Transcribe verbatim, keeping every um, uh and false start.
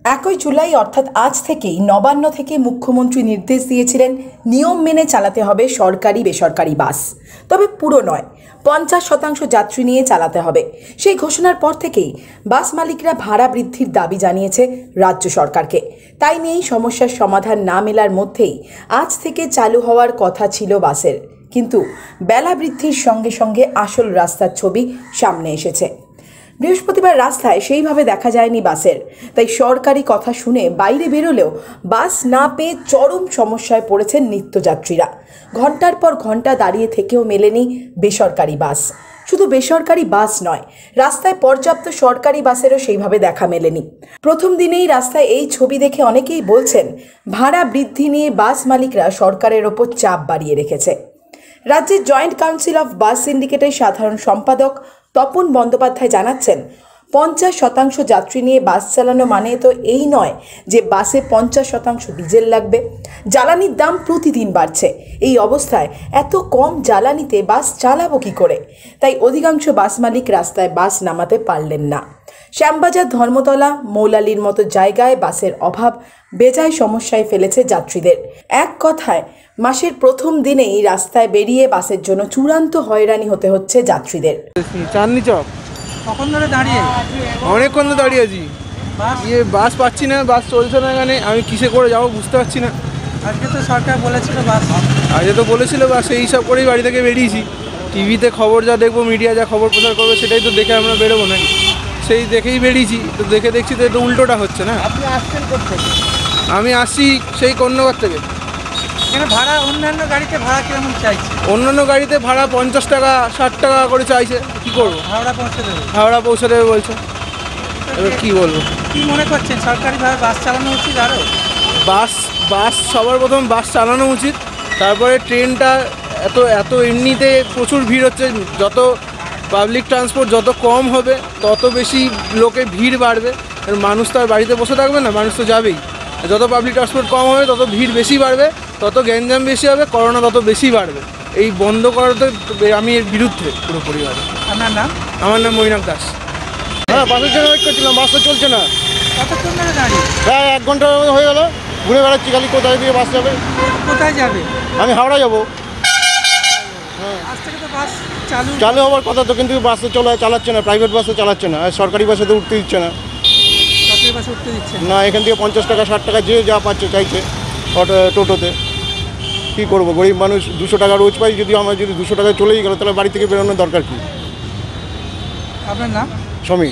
একই জুলাই অর্থাৎ আজ থেকেই নবান্ন থেকে মুখ্যমন্ত্রী নির্দেশ দিয়েছিলেন নিয়ম মেনে চালাতে হবে সরকারি বেসরকারি বাস, তবে পুরো নয়, পঞ্চাশ শতাংশ যাত্রী নিয়ে চালাতে হবে। সেই ঘোষণার পর থেকেই বাস মালিকরা ভাড়া বৃদ্ধির দাবি জানিয়েছে রাজ্য সরকারকে। তাই নিয়েই সমস্যার সমাধান না মেলার মধ্যেই আজ থেকে চালু হওয়ার কথা ছিল বাসের, কিন্তু বেলা বৃদ্ধির সঙ্গে সঙ্গে আসল রাস্তার ছবি সামনে এসেছে। বৃহস্পতিবার রাস্তায় সেইভাবে দেখা যায়নি বাসের, তাই সরকারি কথা শুনে বাইরে বেরোলেও বাস না পেয়ে চরম সমস্যায় পড়েছেন নিত্যযাত্রীরা। ঘন্টার পর ঘন্টা দাঁড়িয়ে থেকেও মেলেনি বেসরকারি বাস। শুধু বেসরকারি বাস নয়, রাস্তায় পর্যাপ্ত সরকারি বাসেরও সেইভাবে দেখা মেলেনি। প্রথম দিনেই রাস্তায় এই ছবি দেখে অনেকেই বলছেন ভাড়া বৃদ্ধি নিয়ে বাস মালিকরা সরকারের ওপর চাপ বাড়িয়ে রেখেছে। রাজ্যের জয়েন্ট কাউন্সিল অফ বাস সিন্ডিকেটের সাধারণ সম্পাদক তপন বন্দ্যোপাধ্যায় জানাচ্ছেন, পঞ্চাশ শতাংশ যাত্রী নিয়ে বাস চালানো মানে তো এই নয় যে বাসে পঞ্চাশ শতাংশ ডিজেল লাগবে। জ্বালানির দাম প্রতিদিন বাড়ছে। এই অবস্থায় এত কম জ্বালানিতে বাস চালাবো কী করে? তাই অধিকাংশ বাস মালিক রাস্তায় বাস নামাতে পারলেন না। শ্যামবাজার, ধর্মতলা, মৌলালির মতো জায়গায় বাসের অভাব বেজায় সমস্যায় ফেলেছে যাত্রীদের। এক কথায় মাসের প্রথম দিনেই রাস্তায় বেরিয়ে বাসের জন্য চূড়ান্ত হয়রানি হতে হচ্ছে যাত্রীদের। চাঁদনি চক কখন ধরে দাঁড়িয়ে? অনেকক্ষণ ধরে দাঁড়িয়ে আছি, ইয়ে বাস পাচ্ছি না, বাস চলছে না। এখানে আমি কিসে করে যাবো বুঝতে পারছি না। আজকে তো সরকার বলেছিল বাস, আজকে তো বলেছিল বাস, সেই হিসাব করেই বাড়ি থেকে বেরিয়েছি। টিভিতে খবর যা দেখবো, মিডিয়া যা খবর প্রচার করবে সেটাই তো দেখে আমরা বেরোবো না, সেই দেখেই বেরিয়েছি। তো দেখে দেখছি তো একটু উল্টোটা হচ্ছে না। আপনি আসছেন কোথেকে? আমি আসছি সেই কন্যাগর থেকে। এখানে ভাড়া অন্যান্য গাড়িতে ভাড়া কেমন চাইছে? অন্যান্য গাড়িতে ভাড়া পঞ্চাশ টাকা ষাট টাকা করে চাইছে। কী করবো? হাওড়া পৌঁছে দেবে? হাওড়া পৌঁছে দেবে বলছে। এবার কী বলবো? কী মনে করছেন, সরকারিভাবে বাস চালানো উচিত? আরও বাস বাস সবার প্রথম বাস চালানো উচিত, তারপরে ট্রেনটা এত এত এমনিতে প্রচুর ভিড় হচ্ছে। যত পাবলিক ট্রান্সপোর্ট যত কম হবে তত বেশি লোকে ভিড় বাড়বে। মানুষ তো আর বাড়িতে বসে থাকবে না, মানুষ তো যাবেই। যত পাবলিক ট্রান্সপোর্ট কম হবে তত ভিড় বেশি বাড়বে, তত গ্যাঞ্জাম বেশি হবে, করোনা তত বেশি বাড়বে। এই বন্ধ করাতে আমি এর বিরুদ্ধে পুরোপুরিভাবে। আপনার নাম? আমার নাম মৈনাক দাস। হ্যাঁ, বাসের জন্য ওয়েট করছিলাম, বাস তো চলছে না। কতক্ষণ ধরে দাঁড়িয়ে? প্রায় এক ঘন্টা হয়ে গেল, ঘুরে বেড়াচ্ছি খালি। কোথায় দিয়ে বাস যাবে? কোথায় যাবে? আমি হাওড়া যাবো। আজ থেকে তো বাস চালু চালু হওয়ার কথা তো, কিন্তু বাসে চলে চালাচ্ছে না, প্রাইভেট বাসে চালাচ্ছে না, আর সরকারি বাসে তো উঠতে দিচ্ছে না। সরকারি বাসে উঠতে দিচ্ছে না, এখান থেকে পঞ্চাশ টাকা ষাট টাকা যে যা পাচ্ছে চাইছে অটো টোটোতে। কী করবো, গরিব মানুষ দুশো টাকা রোজ পাই, যদি আমার যদি দুশো টাকায় চলেই গেলো তাহলে বাড়ি থেকে বেরোনোর দরকার কী? আপনার নাম? সমীর।